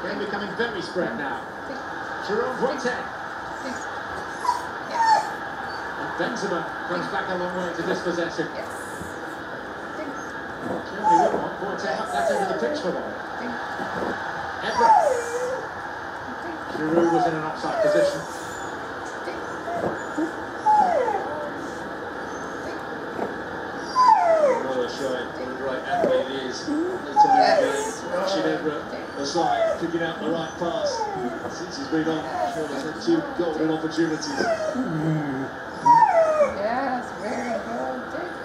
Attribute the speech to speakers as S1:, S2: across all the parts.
S1: Game becoming very spread now. Jerome Boateng. And Benzema comes back a long way to this possession. Certainly would want Boateng up that end of the pitch for one. Ebra. Giroud was in an offside position. Showing what a great athlete he is. Watching Ebra aside, picking out the right pass. Since he's been on, sure he's had 2 golden opportunities.
S2: Yes, very good.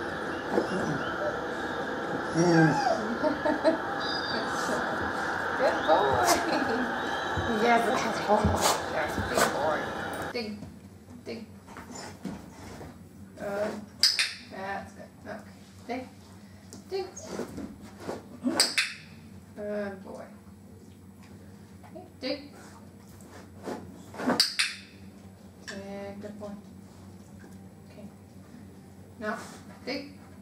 S2: Good boy. Yes, that's big boy. Dig. That's good. Okay. Dig. Good boy. Okay, dig. Good boy. Okay. Now, dig.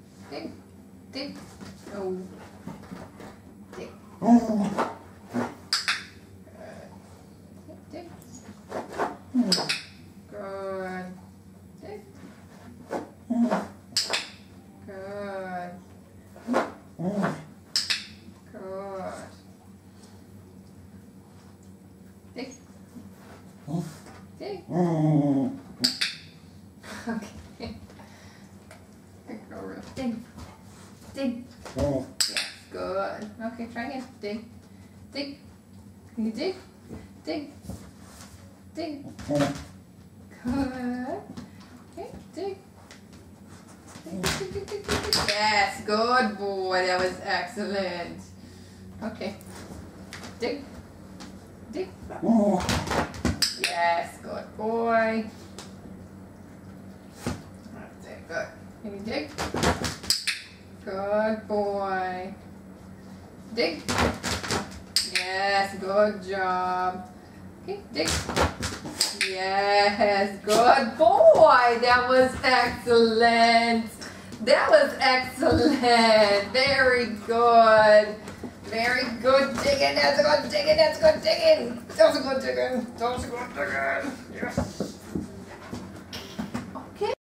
S2: Oh. Dig. Dig. Good. Dig. Good. Good. Dig. Dig. Okay. Good girl. Dig. Yes, good. Okay, try again. Dig. Can you dig? Dig. Good. Okay, dig. Yes, good boy. That was excellent. Okay. Dig. Yes, good boy. That's it. Good. Can you dig? Good boy. Dig. Yes, good job. Okay, dig. Yes, good boy. That was excellent. Very good. Very good digging. That's good digging. Yes.